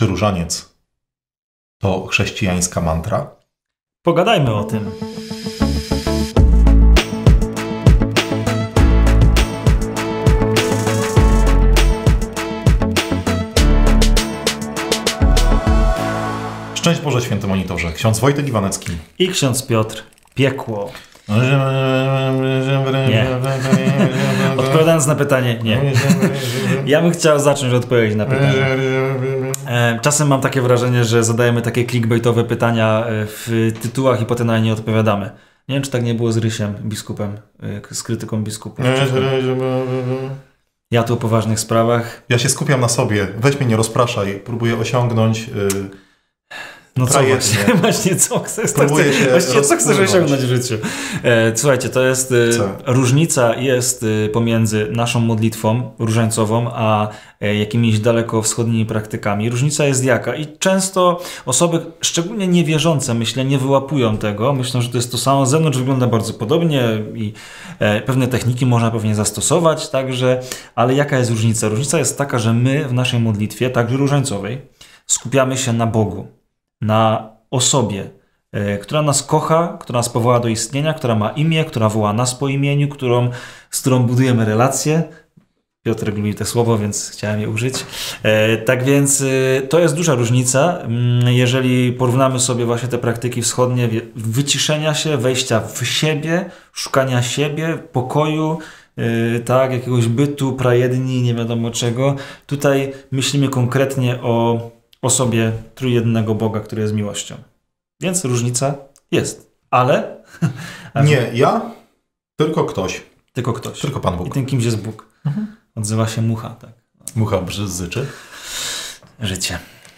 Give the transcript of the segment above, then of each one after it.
Czy różaniec to chrześcijańska mantra? Pogadajmy o tym. Szczęść Boże, święty monitorze. Ksiądz Wojtek Iwanecki. I ksiądz Piotr Piekło. Nie. Odpowiadając na pytanie, nie. Ja bym chciał zacząć odpowiedzieć na pytanie. Czasem mam takie wrażenie, że zadajemy takie clickbaitowe pytania w tytułach i potem na nie nie odpowiadamy. Nie wiem, czy tak nie było z Rysiem, biskupem, z krytyką biskupów. Ja tu o poważnych sprawach. Ja się skupiam na sobie. Weź mnie, nie rozpraszaj. Próbuję osiągnąć... No co właśnie co chcesz? Co chcesz osiągnąć w życiu? Słuchajcie, to jest różnica jest pomiędzy naszą modlitwą różańcową, a jakimiś dalekowschodnimi praktykami. Różnica jest jaka? I często osoby, szczególnie niewierzące, myślę, nie wyłapują tego. Myślą, że to jest to samo. Z zewnątrz wygląda bardzo podobnie i pewne techniki można pewnie zastosować, także, ale jaka jest różnica? Różnica jest taka, że my w naszej modlitwie, także różańcowej, skupiamy się na Bogu. Na osobie, która nas kocha, która nas powoła do istnienia, która ma imię, która woła nas po imieniu, z którą budujemy relacje. Piotr lubi to słowo, więc chciałem je użyć. Tak więc to jest duża różnica, jeżeli porównamy sobie właśnie te praktyki wschodnie, wyciszenia się, wejścia w siebie, szukania siebie, pokoju, tak, jakiegoś bytu, prajedni, nie wiadomo czego. Tutaj myślimy konkretnie o osobie trójjednego Boga, który jest miłością. Więc różnica jest. Ale... Nie ja, tylko ktoś. Tylko ktoś. Tylko Pan Bóg. I tym kimś jest Bóg. Odzywa się mucha, tak. Mucha brzydzyczy. Życie.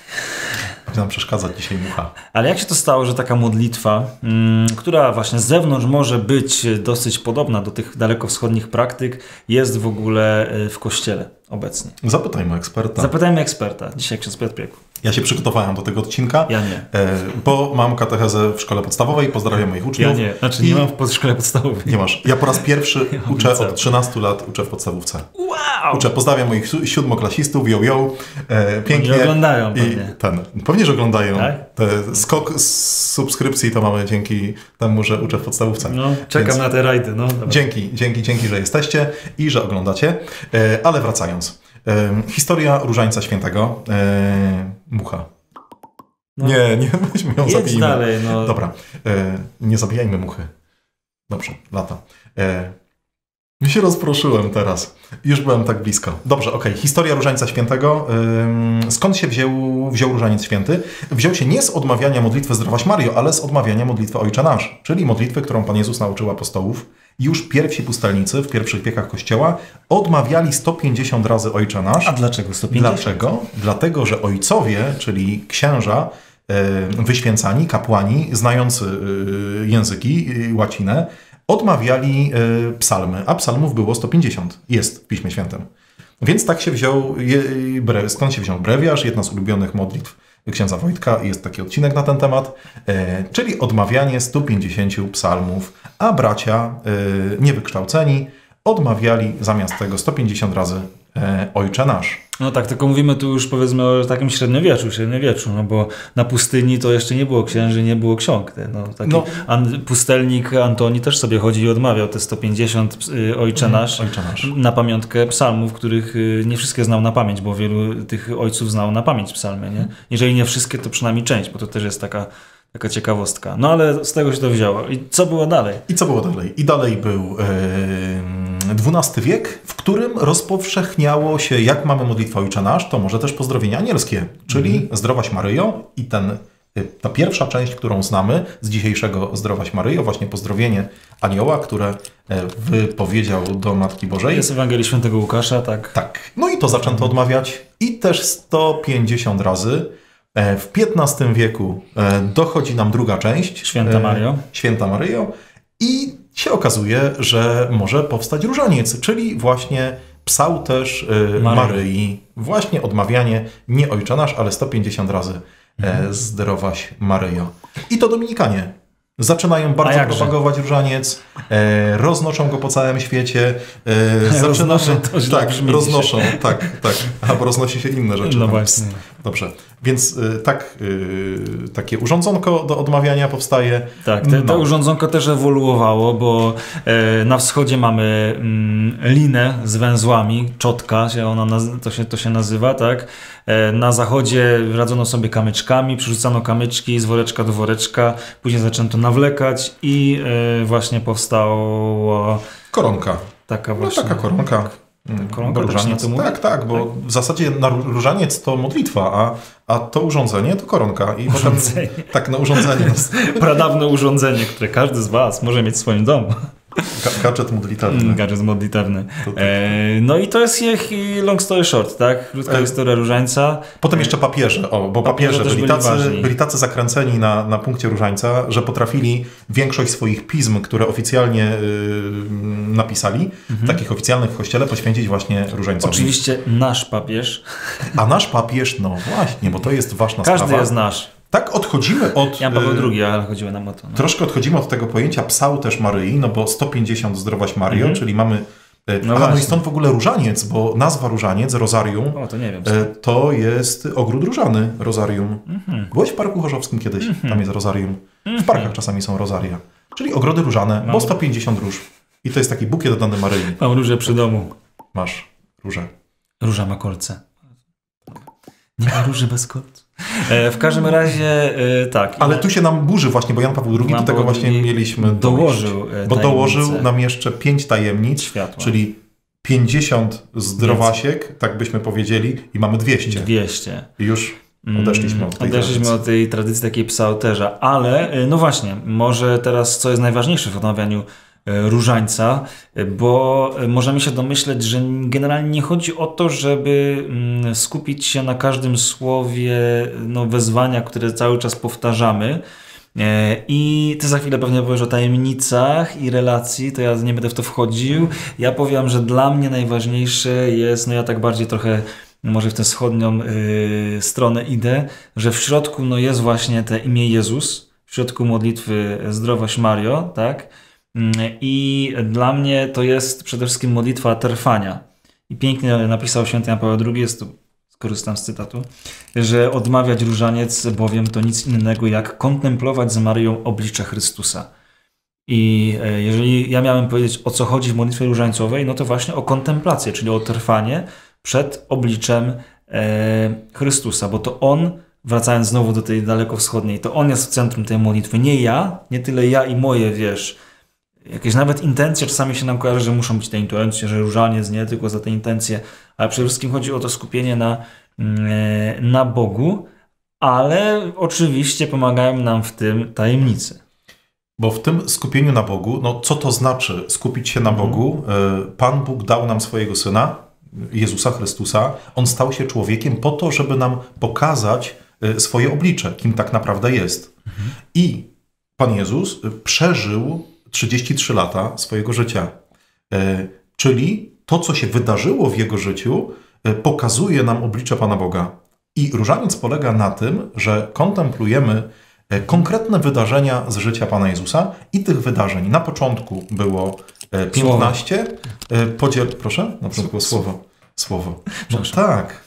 Nam przeszkadza dzisiaj mucha. Ale jak się to stało, że taka modlitwa, która właśnie z zewnątrz może być dosyć podobna do tych dalekowschodnich praktyk, jest w ogóle w Kościele obecnie? Zapytajmy eksperta. Zapytajmy eksperta. Dzisiaj ksiądz Piotr Piekło. Ja się przygotowałem do tego odcinka. Ja nie. Bo mam katechezę w szkole podstawowej. Pozdrawiam moich uczniów. Ja nie. Znaczy nie mam w szkole podstawowej. Nie masz. Ja po raz pierwszy uczę od 13 lat, uczę w podstawówce. Wow! Uczę. Pozdrawiam moich siódmoklasistów. Pięknie. Oni oglądają pewnie. Pewnie, że oglądają. Tak? Skok z subskrypcji to mamy dzięki temu, że uczę w podstawówce. No, czekam na te rajdy. No, dzięki, że jesteście i że oglądacie. Ale wracając. Historia Różańca Świętego. Mucha. No. Nie, weźmy ją, zabijmy. Dalej, no. Dobra, nie zabijajmy muchy. Dobrze, lata. Ja się rozproszyłem teraz. Już byłem tak blisko. Dobrze, okej. Historia Różańca Świętego. Skąd się wziął Różaniec Święty? Wziął się nie z odmawiania modlitwy Zdrowaś Maryjo, ale z odmawiania modlitwy Ojcze Nasz, czyli modlitwy, którą Pan Jezus nauczył apostołów. Już pierwsi pustelnicy w pierwszych wiekach Kościoła odmawiali 150 razy Ojcze Nasz. A dlaczego 150? Dlaczego? Dlatego, że ojcowie, czyli księża, wyświęcani, kapłani, znający języki, łacinę, odmawiali psalmy, a psalmów było 150. Jest w Piśmie Świętym. Więc tak się wziął, skąd się wziął brewiarz, jedna z ulubionych modlitw księdza Wojtka, jest taki odcinek na ten temat, czyli odmawianie 150 psalmów, a bracia niewykształceni odmawiali zamiast tego 150 razy Ojcze Nasz. No tak, tylko mówimy tu już powiedzmy o takim średniowieczu, no bo na pustyni to jeszcze nie było księży, nie było ksiąg. Pustelnik Antoni też sobie chodził i odmawiał te 150 Ojcze Nasz na pamiątkę psalmów, których nie wszystkie znał na pamięć, bo wielu tych ojców znał na pamięć psalmy. Nie? Jeżeli nie wszystkie, to przynajmniej część, bo to też jest taka ciekawostka. No ale z tego się to wzięło. I co było dalej? I dalej był XII wiek, w którym rozpowszechniało się, jak mamy modlitwę Ojcze Nasz, to może też pozdrowienia anielskie, czyli Zdrowaś Maryjo i ta pierwsza część, którą znamy z dzisiejszego Zdrowaś Maryjo, właśnie pozdrowienie anioła, które wypowiedział do Matki Bożej. Jest Ewangelii Świętego Łukasza, tak. Tak. No i to zaczęto odmawiać i też 150 razy. W XV wieku dochodzi nam druga część. Święta Maryjo. I się okazuje, że może powstać różaniec, czyli właśnie psał też Maryi. Właśnie odmawianie nie Ojcze Nasz, ale 150 razy Zdrowaś Maryjo. I to Dominikanie zaczynają bardzo propagować różaniec, roznoszą go po całym świecie. Roznoszą, to źle brzmi roznoszą, tak. Albo roznosi się inne rzeczy. No właśnie. Dobrze. Więc takie urządzonko do odmawiania powstaje. Tak, to urządzonko też ewoluowało, bo na wschodzie mamy linę z węzłami, czotka, to się nazywa, tak? Na zachodzie radzono sobie kamyczkami, przerzucano kamyczki z woreczka do woreczka, później zaczęto nawlekać i właśnie powstała koronka. Taka właśnie. Taka koronka. Koronka różaniec. Tak, bo w zasadzie różaniec to modlitwa, a to urządzenie to koronka. I urządzenie. Potem, urządzenie. Pradawne urządzenie, które każdy z was może mieć w swoim domu. Gadżet modlitewny. Gadżet modlitewny. No i to jest long story short, tak? Krótka historia różańca. Potem jeszcze papieże, bo papieże byli tacy zakręceni na punkcie różańca, że potrafili większość swoich pism, które oficjalnie napisali, takich oficjalnych w kościele, poświęcić właśnie różańcowi. Oczywiście nasz papież. A nasz papież, no właśnie, bo to jest ważna sprawa. Każdy jest nasz. Tak, odchodzimy od... Jan Paweł II, ale chodziło nam o to. No. Troszkę odchodzimy od tego pojęcia psał też Maryi, no bo 150 Zdrowaś Mario, czyli mamy... No i stąd w ogóle różaniec, bo nazwa różaniec, rozarium, to nie wiem. To jest ogród różany, rozarium. Byłeś w Parku Chorzowskim kiedyś, tam jest rozarium. W parkach czasami są rozaria. Czyli ogrody różane, bo 150 róż. I to jest taki bukiet dodany Maryi. Mam różę przy domu. Masz różę. Róża ma kolce. Nie ma róży bez kolc. W każdym razie tak. Ale tu się nam burzy właśnie, bo Jan Paweł II do tego właśnie mieliśmy dołożył. Bo dołożył nam jeszcze 5 tajemnic, światła. Czyli 50 zdrowasiek, tak byśmy powiedzieli, i mamy 200. 200. I już odeszliśmy od tej tradycji. Od tej tradycji takiej psałterza. Ale no właśnie, może teraz co jest najważniejsze w odmawianiu różańca, bo możemy się domyśleć, że generalnie nie chodzi o to, żeby skupić się na każdym słowie wezwania, które cały czas powtarzamy. I ty za chwilę pewnie powiesz o tajemnicach i relacji, to ja nie będę w to wchodził. Ja powiem, że dla mnie najważniejsze jest, ja tak bardziej trochę może w tę wschodnią stronę idę, że w środku jest właśnie te imię Jezus, w środku modlitwy Zdrowaś Mario, tak? I dla mnie to jest przede wszystkim modlitwa trwania. I pięknie napisał święty Jan Paweł II, skorzystam z cytatu, że odmawiać różaniec bowiem to nic innego jak kontemplować z Maryją oblicze Chrystusa. I jeżeli ja miałem powiedzieć, o co chodzi w modlitwie różańcowej, to właśnie o kontemplację, czyli o trwanie przed obliczem Chrystusa, bo to On, wracając znowu do tej dalekowschodniej, to On jest w centrum tej modlitwy, nie ja, nie tyle ja i moje, jakieś nawet intencje czasami się nam kojarzy, że muszą być te intencje, że różaniec nie tylko za te intencje, ale przede wszystkim chodzi o to skupienie na Bogu, ale oczywiście pomagają nam w tym tajemnice. Bo w tym skupieniu na Bogu, co to znaczy skupić się na Bogu? Pan Bóg dał nam swojego Syna, Jezusa Chrystusa. On stał się człowiekiem po to, żeby nam pokazać swoje oblicze, kim tak naprawdę jest. I Pan Jezus przeżył 33 lata swojego życia. Czyli to, co się wydarzyło w Jego życiu, pokazuje nam oblicze Pana Boga. I różaniec polega na tym, że kontemplujemy konkretne wydarzenia z życia Pana Jezusa i tych wydarzeń na początku było 15. Proszę? Na początku było słowo. No tak.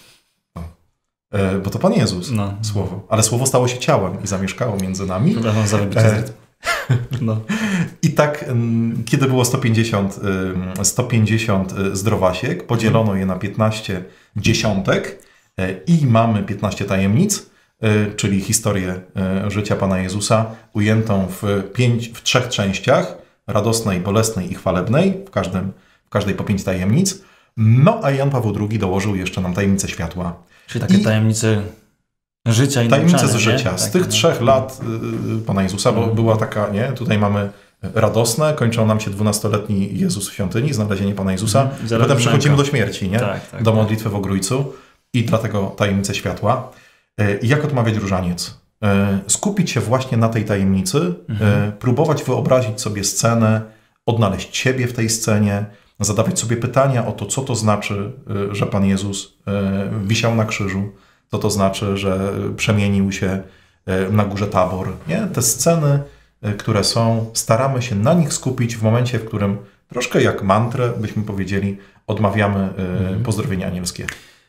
Bo to Pan Jezus. Słowo. Ale słowo stało się ciałem i zamieszkało między nami. Przepraszam za wybicie. I tak, kiedy było 150 zdrowasiek, podzielono je na 15 dziesiątek i mamy 15 tajemnic, czyli historię życia Pana Jezusa, ujętą w 3 częściach, radosnej, bolesnej i chwalebnej, w każdej po 5 tajemnic. A Jan Paweł II dołożył jeszcze nam tajemnicę światła. Czyli takie tajemnice życia i tajemnice z życia. Z tych 3 lat Pana Jezusa, bo była taka, tutaj mamy radosne, kończą nam się 12-letni Jezus w świątyni, znalezienie Pana Jezusa. Potem przechodzimy do śmierci, do modlitwy w Ogrójcu i dlatego tajemnice światła. Jak odmawiać różaniec? Skupić się właśnie na tej tajemnicy, próbować wyobrazić sobie scenę, odnaleźć siebie w tej scenie, zadawać sobie pytania o to, co to znaczy, że Pan Jezus wisiał na krzyżu, co to znaczy, że przemienił się na górze Tabor. Te sceny, które są, staramy się na nich skupić w momencie, w którym troszkę jak mantrę, byśmy powiedzieli, odmawiamy pozdrowienia anielskie.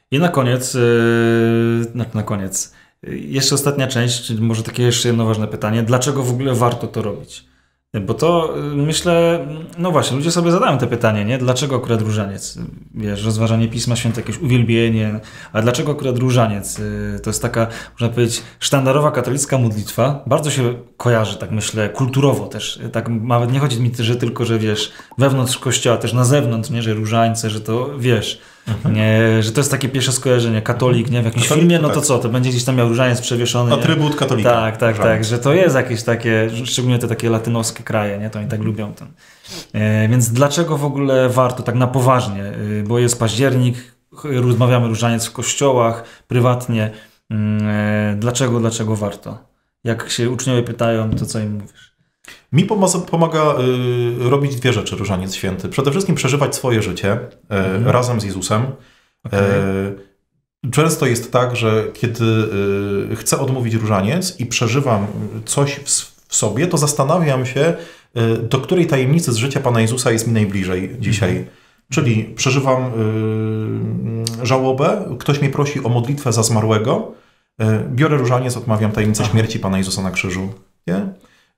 I na koniec, jeszcze ostatnia część, czyli może takie jeszcze jedno ważne pytanie. Dlaczego w ogóle warto to robić? Bo to myślę, no właśnie, ludzie sobie zadają te pytanie, nie? Dlaczego akurat różaniec? Wiesz, rozważanie Pisma Święte, jakieś uwielbienie, a dlaczego akurat różaniec? To jest taka, można powiedzieć, sztandarowa katolicka modlitwa. Bardzo się kojarzy, tak myślę, kulturowo też. Tak, nawet nie chodzi mi, że tylko, że wiesz, wewnątrz kościoła, też na zewnątrz, nie? Że różańce, że to, wiesz, nie, że to jest takie pierwsze skojarzenie, katolik, nie? W jakimś filmie, no to co, to będzie gdzieś tam miał różaniec przewieszony. Atrybut katolika. Tak, że to jest jakieś takie, szczególnie te takie latynoskie kraje, nie? To oni tak lubią ten. Więc dlaczego w ogóle warto tak na poważnie? Bo jest październik, rozmawiamy różaniec w kościołach, prywatnie. Dlaczego warto? Jak się uczniowie pytają, to co im mówisz? Mi pomaga robić dwie rzeczy różaniec święty. Przede wszystkim przeżywać swoje życie razem z Jezusem. Okay. Często jest tak, że kiedy chcę odmówić różaniec i przeżywam coś w sobie, to zastanawiam się, do której tajemnicy z życia Pana Jezusa jest mi najbliżej dzisiaj. Czyli przeżywam żałobę, ktoś mnie prosi o modlitwę za zmarłego, biorę różaniec, odmawiam tajemnicę śmierci Pana Jezusa na krzyżu. Nie?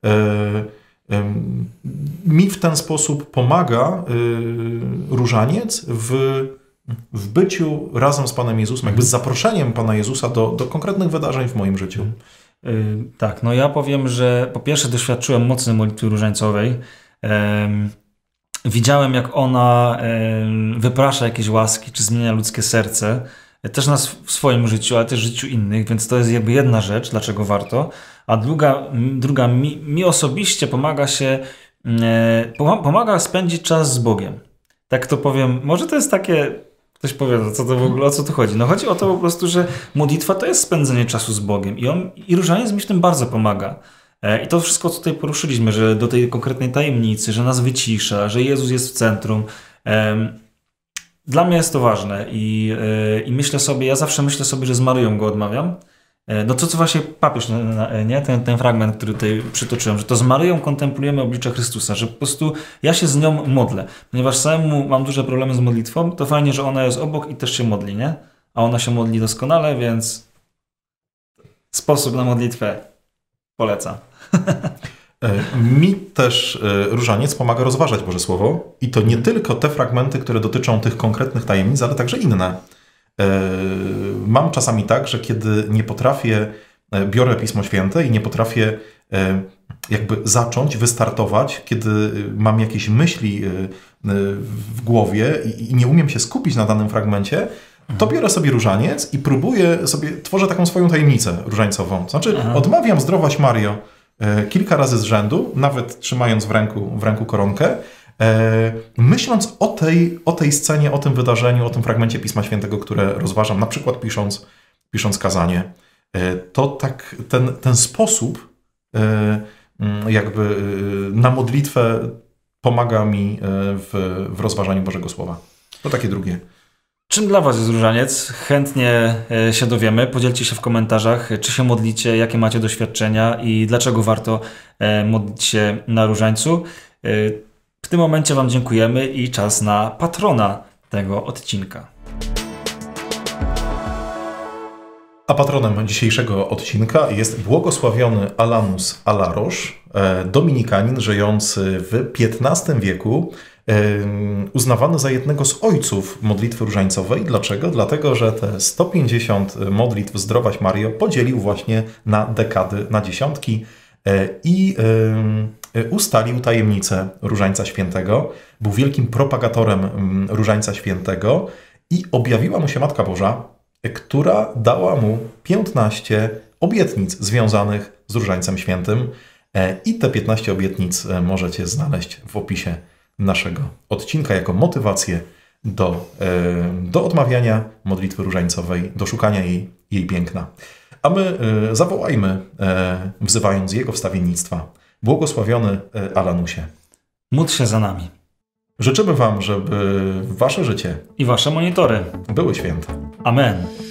Mi w ten sposób pomaga różaniec w byciu razem z Panem Jezusem, jakby z zaproszeniem Pana Jezusa do konkretnych wydarzeń w moim życiu. Tak, no ja powiem, że po pierwsze doświadczyłem mocnej modlitwy różańcowej. Widziałem, jak ona wyprasza jakieś łaski, czy zmienia ludzkie serce. Też w swoim życiu, ale też w życiu innych, więc to jest jakby jedna rzecz, dlaczego warto. A druga mi osobiście pomaga spędzić czas z Bogiem. Tak to powiem, może to jest takie, ktoś powie, co to w ogóle, o co tu chodzi? No chodzi o to po prostu, że modlitwa to jest spędzenie czasu z Bogiem i różaniec mi w tym bardzo pomaga. I to wszystko, co tutaj poruszyliśmy, że do tej konkretnej tajemnicy, że nas wycisza, że Jezus jest w centrum. Dla mnie jest to ważne i myślę sobie, ja zawsze myślę sobie, że z Maryją go odmawiam. No to co właśnie papież, nie? Ten fragment, który tutaj przytoczyłem, że to z Maryją kontemplujemy oblicze Chrystusa, że po prostu ja się z nią modlę. Ponieważ samemu mam duże problemy z modlitwą, to fajnie, że ona jest obok i też się modli, nie? A ona się modli doskonale, więc sposób na modlitwę polecam. Mi też różaniec pomaga rozważać Boże Słowo i to nie tylko te fragmenty, które dotyczą tych konkretnych tajemnic, ale także inne. Mam czasami tak, że kiedy nie potrafię, biorę Pismo Święte i nie potrafię jakby zacząć, wystartować, kiedy mam jakieś myśli w głowie i nie umiem się skupić na danym fragmencie, to biorę sobie różaniec i próbuję sobie, tworzę taką swoją tajemnicę różańcową. Znaczy odmawiam Zdrowaś Maryjo kilka razy z rzędu, nawet trzymając w ręku koronkę, myśląc o tej scenie, o tym wydarzeniu, o tym fragmencie Pisma Świętego, które rozważam, na przykład pisząc kazanie, to tak ten sposób jakby na modlitwę pomaga mi w rozważaniu Bożego Słowa. To takie drugie. Czym dla Was jest różaniec? Chętnie się dowiemy. Podzielcie się w komentarzach, czy się modlicie, jakie macie doświadczenia i dlaczego warto modlić się na różańcu. W tym momencie Wam dziękujemy i czas na patrona tego odcinka. A patronem dzisiejszego odcinka jest błogosławiony Alanus Alarosz, dominikanin żyjący w XV wieku, uznawany za jednego z ojców modlitwy różańcowej. Dlaczego? Dlatego, że te 150 modlitw Zdrowaś Maryjo podzielił właśnie na dekady, na dziesiątki i ustalił tajemnicę Różańca Świętego. Był wielkim propagatorem Różańca Świętego i objawiła mu się Matka Boża, która dała mu 15 obietnic związanych z Różańcem Świętym. I te 15 obietnic możecie znaleźć w opisie naszego odcinka jako motywację do odmawiania modlitwy różańcowej, do szukania jej piękna. A my zawołajmy, wzywając Jego wstawiennictwa. Błogosławiony Alanusie. Módl się za nami. Życzymy Wam, żeby Wasze życie i Wasze monitory były święte. Amen.